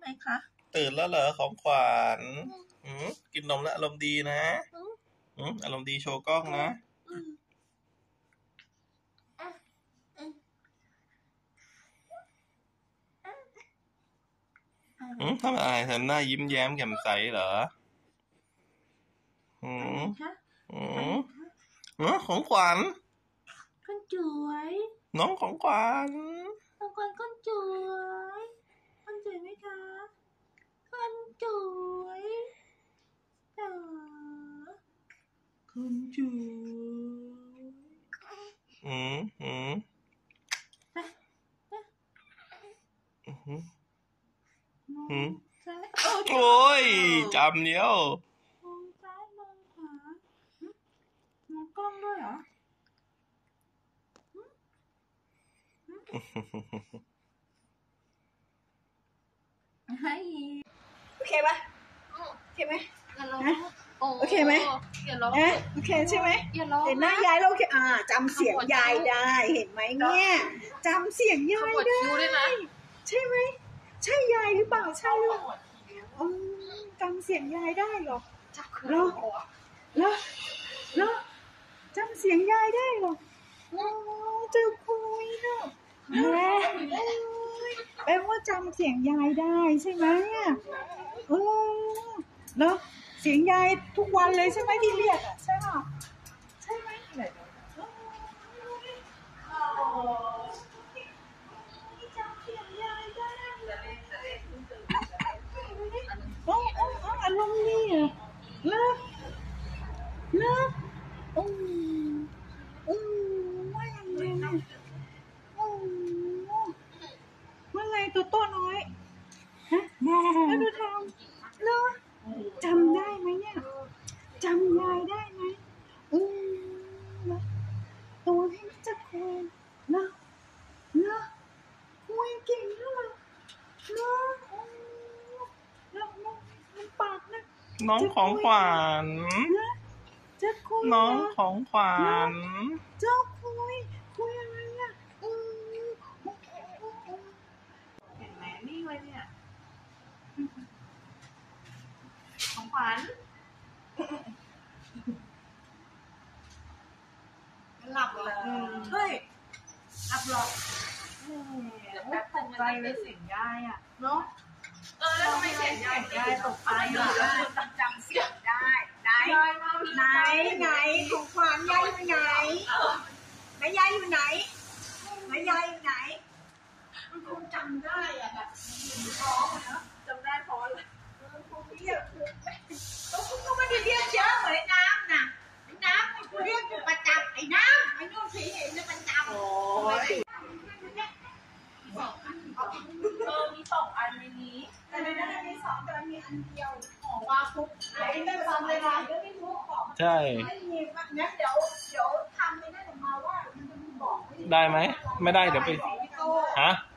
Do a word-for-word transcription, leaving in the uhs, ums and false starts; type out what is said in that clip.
งคะตื่นแล้วเหรอของขวัญกินนมแล้วอารมณ์ดีนะอารมณ์ดีโชว์กล้องนะทำอะไรทำหน้ายิ้มแย้มแจ่มใสเหรออืมอืมอ๋อของขวัญคนสวยน้องของขวัญของขวัญคนสวยคนสวยไหมคะคนสวยจ๋าคนสวยอืมอืมอืมโอ้ยจำเนี้ยวมองซ้ายมองขวามองกล้องด้วยเหรอให้โอเคปะโอเคไหมโอเคไหมโอเคใช่ไหมเห็นหน้ายายแล้วโอเคอ่าจำเสียงยายได้เห็นไหมเนี่ยจำเสียงยายได้ใช่ไหมใช่ยายหรือเปล่าใช่หรอจำเสียงยายได้หรอเหรอเหรอเหรอจำเสียงยายได้หรอเจ้าคุยเนาะแม่แปลว่าจำเสียงยายได้ใช่ไหมอ่ะเออเหรอเสียงยายทุกวันเลยใช่ไหมที่เรียกอ่ะใช่ป่ะใช่ไหมจำเสียงยายได้โอ้โอ้โอ้อารมณ์ดีอ่ะเลิกเลิกอืมอืมว่าอย่างไรเนี่ยอืมว่าไงตัวโตน้อยฮะแล้วดูทำเลิกจำได้ไหมเนี่ยจำยายได้ไหมอืมตัวให้มันจะคุยเนาะเนาะคุยเก่งเนาะเนาะแล้วมันปากนะน้องของขวัญจะคุยน้องของขวัญเจ้าคุยคุยอะไรอ่ะอืมเห็นไหมนี่เลยเนี่ยของขวัญหลับเหรอเฮ้ยหลับหรอเดี๋ยวแป๊บตกใจเลยเสียงยายอ่ะเนาะเออแล้วทำไมเสียงยายยายตกใจอ่ะแล้วจำเสียงได้ไหนไหนไหนของขวัญยายอยู่ไหนไหนยายอยู่ไหนไหนยายอยู่ไหนมันคงจำได้อ่ะแบบอยู่ท้องนะจำได้เพราะอะไรมันคงเรียกก็คุณก็ไม่ได้เรียกเยอะเหมือนน้ำน่ะน้ำมันเรียกอยู่ประจำไอ้น้ำไอ้นู่นสีเห็นจะประจำโอ้ยเออมีสองอันในนี้แต่ในนั้นมีสองแต่มีอันเดียวของว่าทุกไอ้ไม่ทำเลยนะก็ไม่รู้บอกใช่ไม่มีงั้นเดี๋ยวเดี๋ยวทำไม่ได้มาว่ามันจะบอกได้ไหมไม่ได้เดี๋ยวไปฮะ